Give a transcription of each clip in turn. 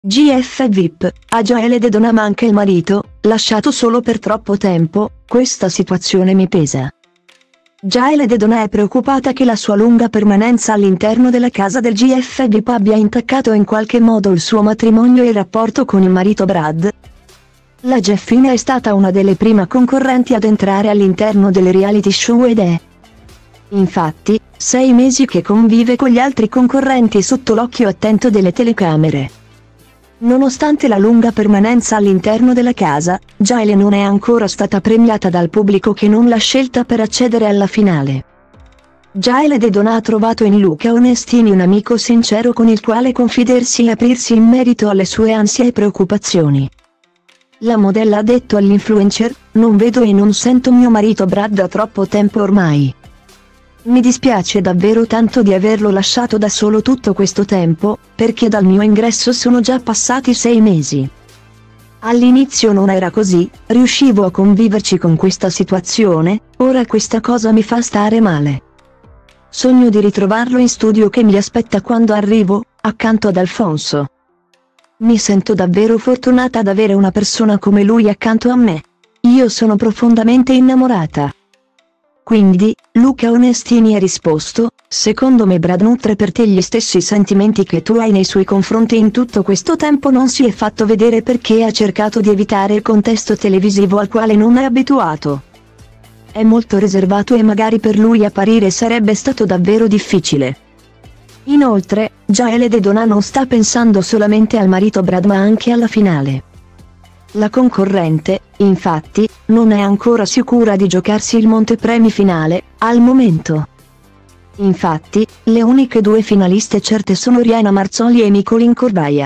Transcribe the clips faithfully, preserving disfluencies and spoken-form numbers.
G F V I P, a Joelle De Donà manca il marito, lasciato solo per troppo tempo, questa situazione mi pesa. Joelle De Donà è preoccupata che la sua lunga permanenza all'interno della casa del G F V I P abbia intaccato in qualche modo il suo matrimonio e il rapporto con il marito Brad. La Jeffina è stata una delle prime concorrenti ad entrare all'interno delle reality show ed è, infatti, sei mesi che convive con gli altri concorrenti sotto l'occhio attento delle telecamere. Nonostante la lunga permanenza all'interno della casa, Joelle non è ancora stata premiata dal pubblico che non l'ha scelta per accedere alla finale. Joelle De Donà ha trovato in Luca Onestini un amico sincero con il quale confidersi e aprirsi in merito alle sue ansie e preoccupazioni. La modella ha detto all'influencer: "Non vedo e non sento mio marito Brad da troppo tempo ormai. Mi dispiace davvero tanto di averlo lasciato da solo tutto questo tempo, perché dal mio ingresso sono già passati sei mesi. All'inizio non era così, riuscivo a conviverci con questa situazione, ora questa cosa mi fa stare male. Sogno di ritrovarlo in studio che mi aspetta quando arrivo, accanto ad Alfonso. Mi sento davvero fortunata ad avere una persona come lui accanto a me. Io sono profondamente innamorata." Quindi, Luca Onestini ha risposto: "Secondo me Brad nutre per te gli stessi sentimenti che tu hai nei suoi confronti. In tutto questo tempo non si è fatto vedere perché ha cercato di evitare il contesto televisivo al quale non è abituato. È molto riservato e magari per lui apparire sarebbe stato davvero difficile." Inoltre, Joelle De Donà non sta pensando solamente al marito Brad ma anche alla finale. La concorrente, infatti, non è ancora sicura di giocarsi il montepremi finale, al momento. Infatti, le uniche due finaliste certe sono Riana Marzoli e Nicolin Corbaia.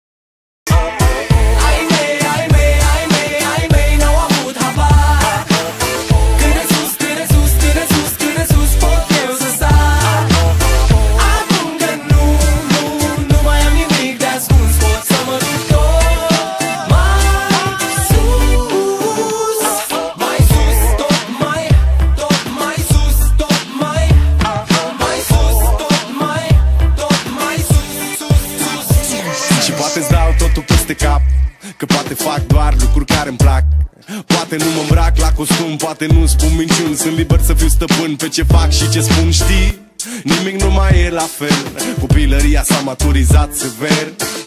Poate-ți dau totul peste cap, că poate fac doar lucruri care îmi plac. Poate nu mă îmbrac la costum, poate nu spun minciuni. Sunt liber să fiu stăpân pe ce fac și ce spun, știi? Nimic nu mai e la fel, copilăria s-a maturizat sever.